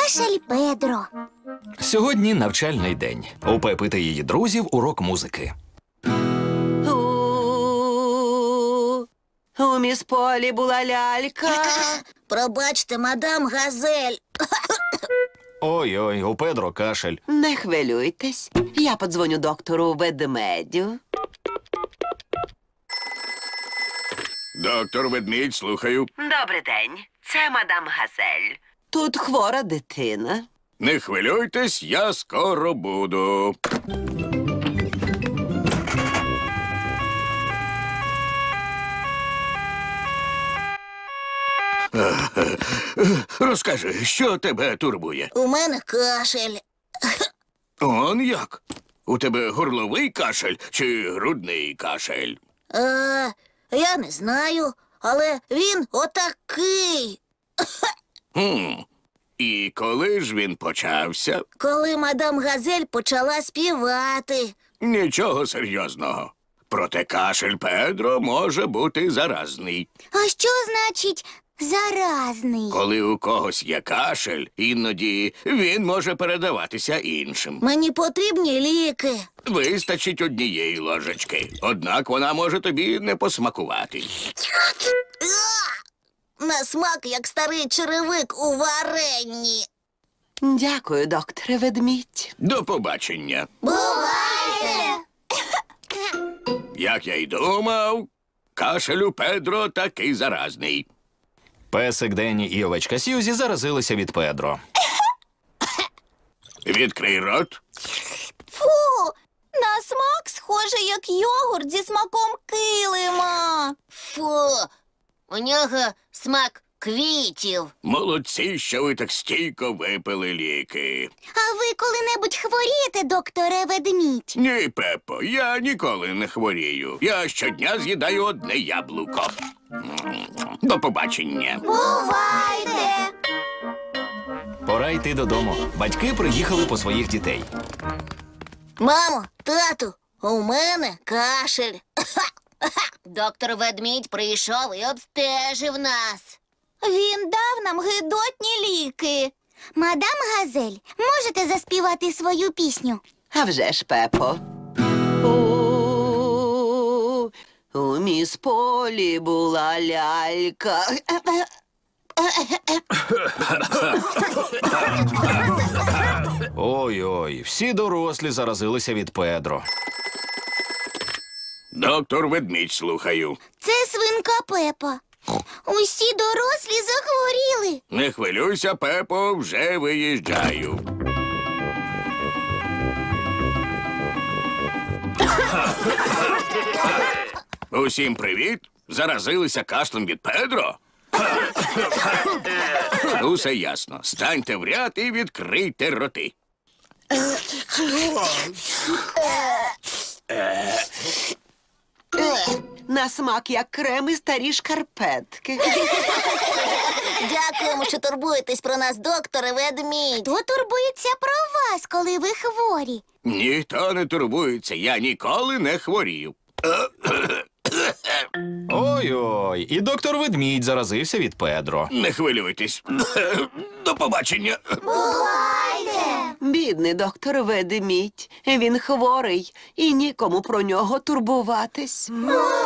Кашель Педро. Сьогодні навчальний день. У Пепи та її друзів урок музики. У міс Полі була лялька. Пробачте, мадам Газель. Ой-ой, у Педро кашель. Не хвилюйтесь. Я подзвоню доктору Ведмедю. Доктор Ведмідь, слухаю. Добрий день. Це мадам Газель. Тут хвора дитина. Не хвилюйтесь, я скоро буду. Розкажи, що тебе турбує? У мене кашель. Он як? У тебе горловий кашель чи грудний кашель? Я не знаю, але він отакий. І коли ж він почався? Коли мадам Газель почала співати. Нічого серйозного. Проте кашель Педро може бути заразний. А що значить заразний? Коли у когось є кашель, іноді він може передаватися іншим. Мені потрібні ліки. Вистачить однієї ложечки, однак вона може тобі не посмакувати. На смак, як старий черевик у варенні. Дякую, докторе Ведмідь. До побачення. Бувайте! Як я й думав, кашель у Педро такий заразний. Песик Денні і овечка Сьюзі заразилися від Педро. Відкрий рот. Фу! На смак схоже, як йогурт зі смаком килима. Фу! У нього смак квітів. Молодці, що ви так стійко випили ліки. А ви коли-небудь хворієте, докторе Ведмідь? Ні, Пепо, я ніколи не хворію. Я щодня з'їдаю одне яблуко. До побачення. Бувайте! Пора йти додому. Батьки приїхали по своїх дітей. Мамо, тату, у мене кашель. Доктор Ведмідь прийшов і обстежив нас. Він дав нам гидотні ліки. Мадам Газель, можете заспівати свою пісню? А вже ж, Пепо. У міс Полі була лялька. Ой-ой, всі дорослі заразилися від Педро. Доктор Ведмідь, слухаю. Це свинка Пепа. Усі дорослі захворіли. Не хвилюйся, Пепо, вже виїжджаю. Усім привіт. Заразилися кашлем від Педро? Усе ясно. Станьте в ряд і відкрийте роти. На смак, як крем і старі шкарпетки. Дякуємо, що турбуєтесь про нас, докторе Ведмідь. Хто турбується про вас, коли ви хворі? Ніхто не турбується, я ніколи не хворію. Ой-ой, і доктор Ведмідь заразився від Педро. Не хвилюйтесь. До побачення. Бувайте! Бідний доктор Ведмідь. Він хворий і нікому про нього турбуватись.